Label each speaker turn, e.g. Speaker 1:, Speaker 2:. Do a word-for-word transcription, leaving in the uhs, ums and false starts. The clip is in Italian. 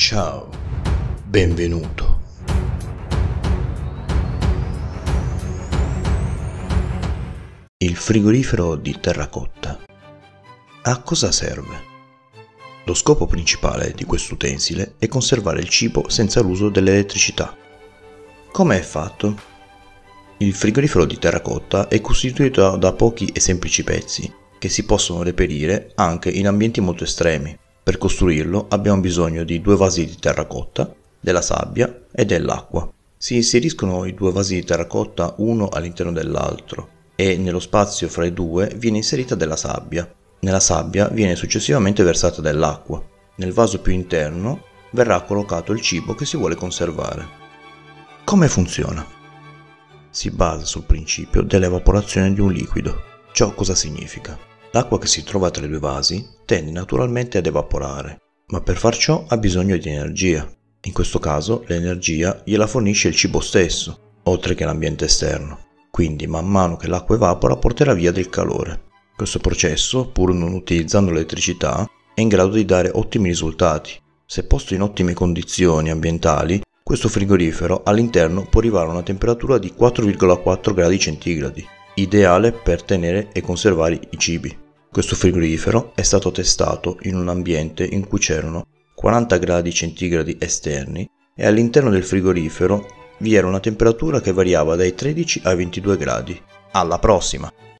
Speaker 1: Ciao, benvenuto. Il frigorifero di terracotta. A cosa serve? Lo scopo principale di questo utensile è conservare il cibo senza l'uso dell'elettricità. Come è fatto? Il frigorifero di terracotta è costituito da pochi e semplici pezzi che si possono reperire anche in ambienti molto estremi. Per costruirlo abbiamo bisogno di due vasi di terracotta, della sabbia e dell'acqua. Si inseriscono i due vasi di terracotta uno all'interno dell'altro e nello spazio fra i due viene inserita della sabbia. Nella sabbia viene successivamente versata dell'acqua. Nel vaso più interno verrà collocato il cibo che si vuole conservare. Come funziona? Si basa sul principio dell'evaporazione di un liquido. Ciò cosa significa? L'acqua che si trova tra i due vasi tende naturalmente ad evaporare, ma per far ciò ha bisogno di energia. In questo caso l'energia gliela fornisce il cibo stesso, oltre che l'ambiente esterno. Quindi man mano che l'acqua evapora porterà via del calore. Questo processo, pur non utilizzando l'elettricità, è in grado di dare ottimi risultati. Se posto in ottime condizioni ambientali, questo frigorifero all'interno può arrivare a una temperatura di quattro virgola quattro gradi centigradi, ideale per tenere e conservare i cibi. Questo frigorifero è stato testato in un ambiente in cui c'erano quaranta gradi centigradi esterni e all'interno del frigorifero vi era una temperatura che variava dai tredici ai ventidue gradi. Alla prossima!